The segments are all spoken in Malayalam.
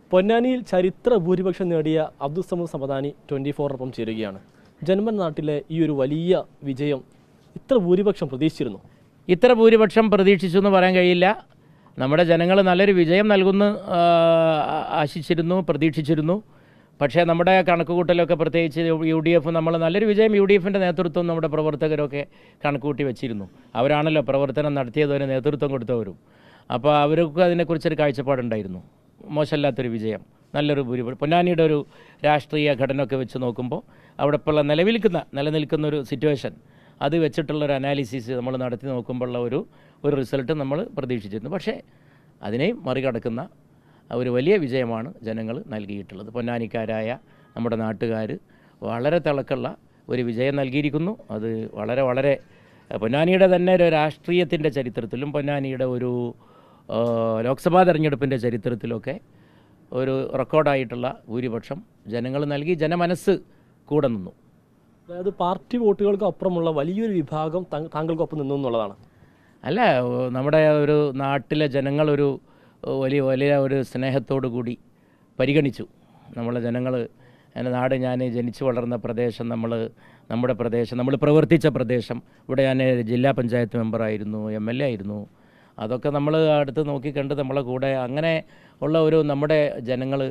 പൊന്നാനിയിൽ ചരിത്ര ഭൂരിപക്ഷം നേടിയ അബ്ദുൾ സമദ് സമദാനി 24 ചേരുകയാണ്. ജന്മൻ നാട്ടിലെ ഈ ഒരു വലിയ വിജയം ഇത്ര ഭൂരിപക്ഷം പ്രതീക്ഷിച്ചിരുന്നു? ഇത്ര ഭൂരിപക്ഷം പ്രതീക്ഷിച്ചു എന്ന് പറയാൻ കഴിയില്ല. നമ്മുടെ ജനങ്ങൾ നല്ലൊരു വിജയം നൽകുന്നു ആശിച്ചിരുന്നു, പ്രതീക്ഷിച്ചിരുന്നു. പക്ഷേ നമ്മുടെ കണക്കുകൂട്ടലൊക്കെ പ്രത്യേകിച്ച് UDF നമ്മൾ നല്ലൊരു വിജയം UDFിൻ്റെ നേതൃത്വം നമ്മുടെ പ്രവർത്തകരൊക്കെ കണക്കുകൂട്ടി വെച്ചിരുന്നു. അവരാണല്ലോ പ്രവർത്തനം നടത്തിയവരും നേതൃത്വം കൊടുത്തവരും. അപ്പോൾ അവർക്ക് അതിനെക്കുറിച്ചൊരു കാഴ്ചപ്പാടുണ്ടായിരുന്നു. മോശമല്ലാത്തൊരു വിജയം, നല്ലൊരു ഭൂരിപക്ഷം. പൊന്നാനിയുടെ ഒരു രാഷ്ട്രീയ ഘടനയൊക്കെ വെച്ച് നോക്കുമ്പോൾ അവിടെ ഇപ്പോൾ നിലനിൽക്കുന്ന ഒരു സിറ്റുവേഷൻ അത് വെച്ചിട്ടുള്ളൊരു അനാലിസിസ് നമ്മൾ നടത്തി നോക്കുമ്പോഴുള്ള ഒരു റിസൾട്ട് നമ്മൾ പ്രതീക്ഷിച്ചിരുന്നു. പക്ഷേ അതിനെയും മറികടക്കുന്ന ഒരു വലിയ വിജയമാണ് ജനങ്ങൾ നൽകിയിട്ടുള്ളത്. പൊന്നാനിക്കാരായ നമ്മുടെ നാട്ടുകാർ വളരെ തിളക്കമുള്ള ഒരു വിജയം നൽകിയിരിക്കുന്നു. അത് വളരെ വളരെ പൊന്നാനിയുടെ തന്നെ ഒരു രാഷ്ട്രീയത്തിൻ്റെ ചരിത്രത്തിലും പൊന്നാനിയുടെ ഒരു ലോക്സഭാ തെരഞ്ഞെടുപ്പിൻ്റെ ചരിത്രത്തിലൊക്കെ ഒരു റെക്കോർഡായിട്ടുള്ള ഭൂരിപക്ഷം ജനങ്ങൾ നൽകി. ജനമനസ്സ് കൂടെ നിന്നു. അതായത് പാർട്ടി വോട്ടുകൾക്ക് അപ്പുറമുള്ള വലിയൊരു വിഭാഗം താങ്കൾക്കൊപ്പം നിന്നു എന്നുള്ളതാണ്. അല്ല, നമ്മുടെ ഒരു നാട്ടിലെ ജനങ്ങളൊരു വലിയ ഒരു സ്നേഹത്തോടു കൂടി പരിഗണിച്ചു. നമ്മളെ ജനങ്ങൾ, എൻ്റെ നാട്, ഞാൻ ജനിച്ചു വളർന്ന പ്രദേശം, നമ്മുടെ പ്രദേശം, നമ്മൾ പ്രവർത്തിച്ച പ്രദേശം, ഇവിടെ ഞാൻ ജില്ലാ പഞ്ചായത്ത് മെമ്പറായിരുന്നു, MLA ആയിരുന്നു. അതൊക്കെ നമ്മൾ അടുത്ത് നോക്കിക്കണ്ട് നമ്മളെ കൂടെ അങ്ങനെ ഉള്ള ഒരു നമ്മുടെ ജനങ്ങൾ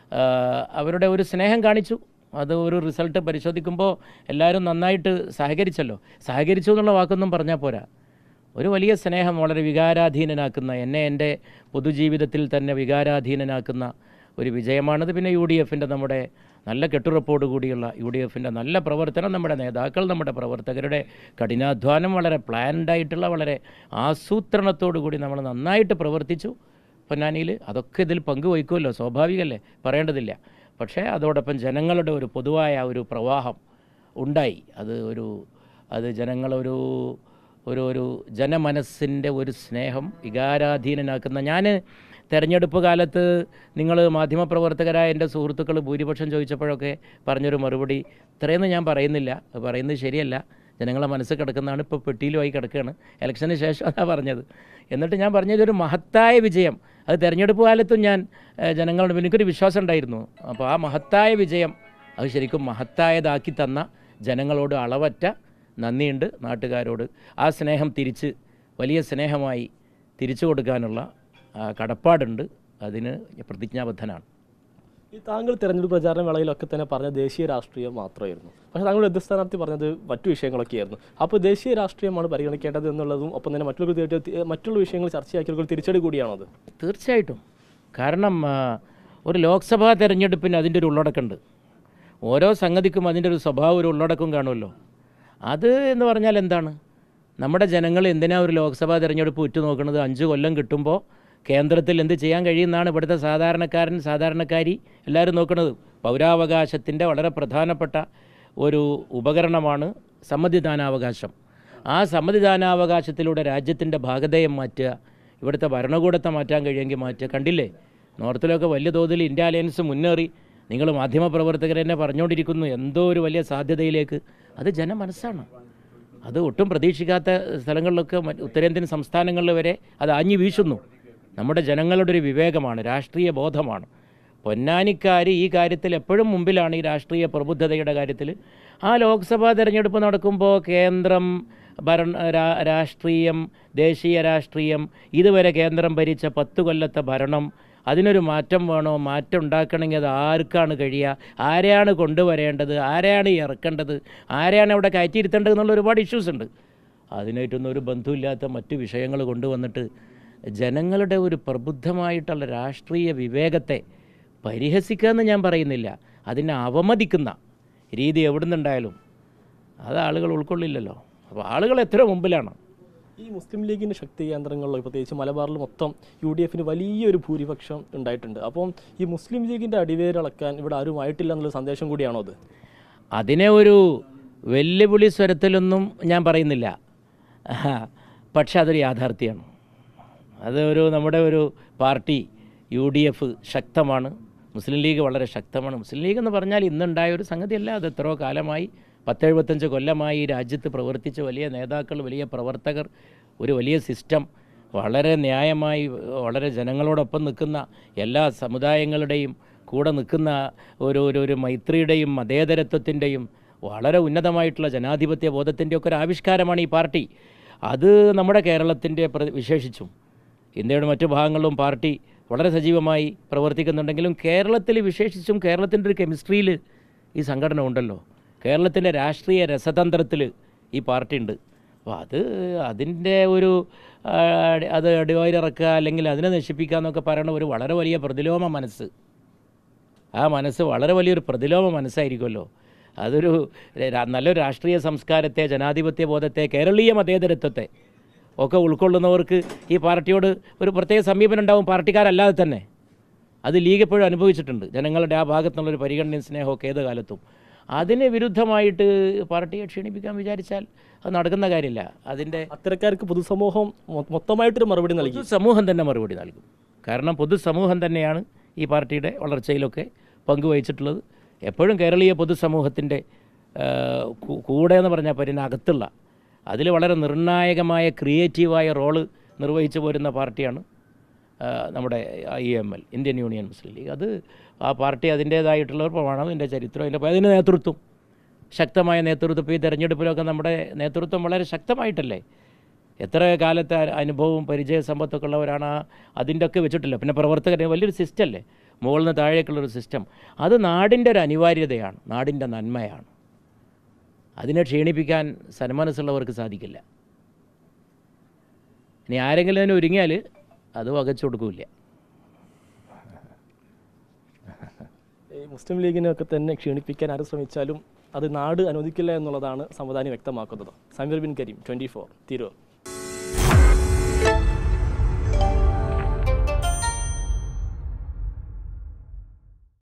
അവരുടെ ഒരു സ്നേഹം കാണിച്ചു. അത് ഒരു റിസൾട്ട് പരിശോധിക്കുമ്പോൾ എല്ലാവരും നന്നായിട്ട് സഹകരിച്ചു എന്നുള്ള വാക്കൊന്നും പറഞ്ഞാൽ പോരാ. ഒരു വലിയ സ്നേഹം, വളരെ വികാരാധീനനാക്കുന്ന, എന്നെ എൻ്റെ പൊതുജീവിതത്തിൽ തന്നെ വികാരാധീനനാക്കുന്ന ഒരു വിജയമാണിത്. പിന്നെ UDFിൻ്റെ നമ്മുടെ നല്ല കെട്ടുറപ്പോട് കൂടിയുള്ള UDFിൻ്റെ നല്ല പ്രവർത്തനം, നമ്മുടെ നേതാക്കൾ, നമ്മുടെ പ്രവർത്തകരുടെ കഠിനാധ്വാനം, വളരെ പ്ലാൻഡായിട്ടുള്ള, വളരെ ആസൂത്രണത്തോടു കൂടി നമ്മൾ നന്നായിട്ട് പ്രവർത്തിച്ചു പൊന്നാനിയിൽ. അതൊക്കെ ഇതിൽ പങ്കുവയ്ക്കുമല്ലോ, സ്വാഭാവികമല്ലേ, പറയേണ്ടതില്ല. പക്ഷേ അതോടൊപ്പം ജനങ്ങളുടെ ഒരു പൊതുവായ ഒരു പ്രവാഹം ഉണ്ടായി. അത് ജനങ്ങളൊരു ജനമനസ്സിൻ്റെ ഒരു സ്നേഹം വികാരാധീനനാക്കുന്ന. ഞാൻ തെരഞ്ഞെടുപ്പ് കാലത്ത് നിങ്ങൾ മാധ്യമപ്രവർത്തകരായ എൻ്റെ സുഹൃത്തുക്കൾ ഭൂരിപക്ഷം ചോദിച്ചപ്പോഴൊക്കെ പറഞ്ഞൊരു മറുപടി, ഇത്രയൊന്നും ഞാൻ പറയുന്നത് ശരിയല്ല, ജനങ്ങളെ മനസ്സ് കിടക്കുന്നതാണ്, ഇപ്പോൾ പെട്ടിയിലുമായി കിടക്കുകയാണ്, ഇലക്ഷന് ശേഷം അതാണ് പറഞ്ഞത്. എന്നിട്ട് ഞാൻ പറഞ്ഞതൊരു മഹത്തായ വിജയം, അത് തെരഞ്ഞെടുപ്പ് കാലത്തും ഞാൻ ജനങ്ങളുടെ എനിക്കൊരു വിശ്വാസം ഉണ്ടായിരുന്നു. അപ്പോൾ ആ മഹത്തായ വിജയം അത് ശരിക്കും മഹത്തായതാക്കി തന്ന ജനങ്ങളോട് അളവറ്റ നന്ദിയുണ്ട്. നാട്ടുകാരോട് ആ സ്നേഹം വലിയ സ്നേഹമായി തിരിച്ചു കൊടുക്കാനുള്ള കടപ്പാടുണ്ട്. അതിന് പ്രതിജ്ഞാബദ്ധനാണ്. ഈ താങ്കൾ തെരഞ്ഞെടുപ്പ് പ്രചാരണ വേളയിലൊക്കെ തന്നെ പറഞ്ഞ ദേശീയ രാഷ്ട്രീയം മാത്രമായിരുന്നു. പക്ഷേ താങ്കൾ എതിർ സ്ഥാനാർത്ഥി പറഞ്ഞത് മറ്റു വിഷയങ്ങളൊക്കെയായിരുന്നു. അപ്പോൾ ദേശീയ രാഷ്ട്രീയമാണ് പരിഗണിക്കേണ്ടത് എന്നുള്ളതും ഒപ്പം തന്നെ മറ്റുള്ള വിഷയങ്ങൾ ചർച്ചയാക്കിയ തിരിച്ചടി കൂടിയാണോ അത്? തീർച്ചയായിട്ടും. കാരണം ഒരു ലോക്സഭാ തെരഞ്ഞെടുപ്പിന് അതിൻ്റെ ഒരു ഉള്ളടക്കമുണ്ട്. ഓരോ സംഗതിക്കും അതിൻ്റെ ഒരു സ്വഭാവം, ഒരു ഉള്ളടക്കം കാണുമല്ലോ. അത് എന്ന് പറഞ്ഞാൽ എന്താണ്? നമ്മുടെ ജനങ്ങൾ എന്തിനാ ഒരു ലോക്സഭാ തെരഞ്ഞെടുപ്പ് ഉറ്റുനോക്കുന്നത്? 5 കൊല്ലം കിട്ടുമ്പോൾ കേന്ദ്രത്തിൽ എന്ത് ചെയ്യാൻ കഴിയുമെന്നാണ് ഇവിടുത്തെ സാധാരണക്കാരി എല്ലാവരും നോക്കുന്നത്. പൗരാവകാശത്തിൻ്റെ വളരെ പ്രധാനപ്പെട്ട ഒരു ഉപകരണമാണ് സമ്മതിദാനാവകാശം. ആ സമ്മതിദാനാവകാശത്തിലൂടെ രാജ്യത്തിൻ്റെ ഭാഗധേയം മാറ്റുക, ഇവിടുത്തെ ഭരണകൂടത്തെ മാറ്റാൻ കഴിയുമെങ്കിൽ മാറ്റുക. കണ്ടില്ലേ, നോർത്തിലൊക്കെ വലിയ തോതിൽ ഇന്ത്യ അലയൻസ് മുന്നേറി. നിങ്ങൾ മാധ്യമപ്രവർത്തകർ തന്നെ പറഞ്ഞുകൊണ്ടിരിക്കുന്നു എന്തോ ഒരു വലിയ സാധ്യതയിലേക്ക്. അത് ജനമനസ്സാണ്. അത് ഒട്ടും പ്രതീക്ഷിക്കാത്ത സ്ഥലങ്ങളിലൊക്കെ, ഉത്തരേന്ത്യൻ സംസ്ഥാനങ്ങളിൽ വരെ അത് ആഞ്ഞു വീശുന്നു. നമ്മുടെ ജനങ്ങളുടെ ഒരു വിവേകമാണ്, രാഷ്ട്രീയ ബോധമാണ്. പൊന്നാനിക്കാർ ഈ കാര്യത്തിൽ എപ്പോഴും മുമ്പിലാണ്, ഈ രാഷ്ട്രീയ പ്രബുദ്ധതയുടെ കാര്യത്തിൽ. ആ ലോക്സഭാ തെരഞ്ഞെടുപ്പ് നടക്കുമ്പോൾ കേന്ദ്രം രാഷ്ട്രീയം, ദേശീയ രാഷ്ട്രീയം, ഇതുവരെ കേന്ദ്രം ഭരിച്ച 10 കൊല്ലത്തെ ഭരണം, അതിനൊരു മാറ്റം വേണോ? മാറ്റം ഉണ്ടാക്കണമെങ്കിൽ അത് ആർക്കാണ് കഴിയുക? ആരെയാണ് കൊണ്ടുവരേണ്ടത്? ആരെയാണ് ഇറക്കേണ്ടത്? ആരെയാണ് അവിടെ കയറ്റിയിരുത്തേണ്ടത് എന്നുള്ള ഒരുപാട് ഇഷ്യൂസ് ഉണ്ട്. അതിനായിട്ടൊന്നും ഒരു ബന്ധമില്ലാത്ത മറ്റു വിഷയങ്ങൾ കൊണ്ടുവന്നിട്ട് ജനങ്ങളുടെ ഒരു പ്രബുദ്ധമായിട്ടുള്ള രാഷ്ട്രീയ വിവേകത്തെ പരിഹസിക്കുക എന്ന് ഞാൻ പറയുന്നില്ല, അതിനെ അവമതിക്കുന്ന രീതി എവിടെ നിന്നുണ്ടായാലും അത് ആളുകൾ ഉൾക്കൊള്ളില്ലല്ലോ. അപ്പോൾ ആളുകൾ എത്ര മുമ്പിലാണ്. ഈ മുസ്ലിം ലീഗിൻ്റെ ശക്തി കേന്ദ്രങ്ങളിൽ പ്രത്യേകിച്ച് മലബാറിൽ മൊത്തം UDFിന് വലിയൊരു ഭൂരിപക്ഷം ഉണ്ടായിട്ടുണ്ട്. അപ്പം ഈ മുസ്ലിം ലീഗിൻ്റെ അടിവേരളക്കാൻ ഇവിടെ ആരും ആയിട്ടില്ല എന്നുള്ള സന്ദേശം കൂടിയാണോ അത്? അതിനെ ഒരു വെല്ലുവിളി സ്വരത്തിലൊന്നും ഞാൻ പറയുന്നില്ല. പക്ഷെ അതൊരു യാഥാർത്ഥ്യമാണ്. നമ്മുടെ ഒരു പാർട്ടി UDF ശക്തമാണ്, മുസ്ലിം ലീഗ് വളരെ ശക്തമാണ്. മുസ്ലിം ലീഗ് എന്ന് പറഞ്ഞാൽ ഇന്നുണ്ടായ ഒരു സംഗതിയല്ല, അത് എത്രയോ കാലമായി, 10-75 കൊല്ലമായി രാജ്യത്ത് പ്രവർത്തിച്ച വലിയ നേതാക്കൾ, വലിയ പ്രവർത്തകർ, ഒരു വലിയ സിസ്റ്റം, വളരെ ന്യായമായി വളരെ ജനങ്ങളോടൊപ്പം നിൽക്കുന്ന എല്ലാ സമുദായങ്ങളുടെയും കൂടെ നിൽക്കുന്ന ഒരു മൈത്രിയുടെയും മതേതരത്വത്തിൻ്റെയും വളരെ ഉന്നതമായിട്ടുള്ള ജനാധിപത്യ ബോധത്തിൻ്റെയൊക്കെ ഒരു ആവിഷ്കാരമാണ് ഈ പാർട്ടി. അത് നമ്മുടെ കേരളത്തിൻ്റെ വിശേഷിച്ചും ഇന്ത്യയുടെ മറ്റു ഭാഗങ്ങളിലും പാർട്ടി വളരെ സജീവമായി പ്രവർത്തിക്കുന്നുണ്ടെങ്കിലും കേരളത്തിൽ വിശേഷിച്ചും കേരളത്തിൻ്റെ ഒരു കെമിസ്ട്രിയിൽ ഈ സംഘടന ഉണ്ടല്ലോ. കേരളത്തിൻ്റെ രാഷ്ട്രീയ രസതന്ത്രത്തിൽ ഈ പാർട്ടി ഉണ്ട്. അപ്പോൾ അതിൻ്റെ അത് അടിവായിലിറക്കുക അല്ലെങ്കിൽ അതിനെ നശിപ്പിക്കുക എന്നൊക്കെ പറയുന്ന ഒരു വളരെ വലിയ പ്രതിലോമ മനസ്സ്, ആ മനസ്സ് വളരെ വലിയൊരു പ്രതിലോമ മനസ്സായിരിക്കുമല്ലോ. നല്ലൊരു രാഷ്ട്രീയ സംസ്കാരത്തെ, ജനാധിപത്യ ബോധത്തെ, കേരളീയ മതേതരത്വത്തെ ഒക്കെ ഉൾക്കൊള്ളുന്നവർക്ക് ഈ പാർട്ടിയോട് ഒരു പ്രത്യേക സമീപനം ഉണ്ടാവും, പാർട്ടിക്കാരല്ലാതെ തന്നെ. അത് ലീഗ് എപ്പോഴും അനുഭവിച്ചിട്ടുണ്ട്, ജനങ്ങളുടെ ആ ഭാഗത്തുനിന്നുള്ളൊരു പരിഗണനയും സ്നേഹമൊക്കെ ഏത് കാലത്തും. അതിന് വിരുദ്ധമായിട്ട് പാർട്ടിയെ ക്ഷീണിപ്പിക്കാൻ വിചാരിച്ചാൽ അത് നടക്കുന്ന കാര്യമില്ല. അതിൻ്റെ അത്തരക്കാർക്ക് പൊതുസമൂഹം മൊത്തമായിട്ടൊരു മറുപടി നൽകി, പൊതുസമൂഹം തന്നെ മറുപടി നൽകും. കാരണം പൊതുസമൂഹം തന്നെയാണ് ഈ പാർട്ടിയുടെ വളർച്ചയിലൊക്കെ പങ്കുവഹിച്ചിട്ടുള്ളത്. എപ്പോഴും കേരളീയ പൊതുസമൂഹത്തിൻ്റെ കൂടെ എന്ന് പറഞ്ഞാൽ അതിനകത്തുള്ള അതിൽ വളരെ നിർണായകമായ ക്രിയേറ്റീവായ റോള് നിർവഹിച്ചു പോരുന്ന പാർട്ടിയാണ് നമ്മുടെ IML, Indian Union Muslim League. ആ പാർട്ടി അതിൻ്റേതായിട്ടുള്ള ഒരു പ്രമാണം, അതിൻ്റെ ചരിത്രം, അതിൻ്റെ നേതൃത്വം, ശക്തമായ നേതൃത്വം. ഇപ്പോൾ ഈ തെരഞ്ഞെടുപ്പിലൊക്കെ നമ്മുടെ നേതൃത്വം വളരെ ശക്തമായിട്ടല്ലേ, എത്ര കാലത്തെ അനുഭവവും പരിചയ സമ്പത്തൊക്കെ ഉള്ളവരാണ് അതിൻ്റെ ഒക്കെ വെച്ചിട്ടില്ല. പിന്നെ പ്രവർത്തകർ വലിയൊരു സിസ്റ്റം അല്ലേ, മുകളിൽ നിന്ന് താഴേക്കുള്ളൊരു സിസ്റ്റം. അത് നാടിൻ്റെ ഒരു അനിവാര്യതയാണ്, നാടിൻ്റെ നന്മയാണ്. അതിനെ ക്ഷീണിപ്പിക്കാൻ സന്മനസ്സുള്ളവർക്ക് സാധിക്കില്ല. ഇനി ആരെങ്കിലും അതിന് ഒരുങ്ങിയാൽ അത് വകച്ചു കൊടുക്കില്ല. മുസ്ലിം ലീഗിനെയൊക്കെ തന്നെ ക്ഷീണിപ്പിക്കാൻ ആരും ശ്രമിച്ചാലും അത് നാട് അനുവദിക്കില്ല എന്നുള്ളതാണ് സംവിധാനം വ്യക്തമാക്കുന്നത്. സമീർ ബിൻ കരീം, 24, തിരൂർ.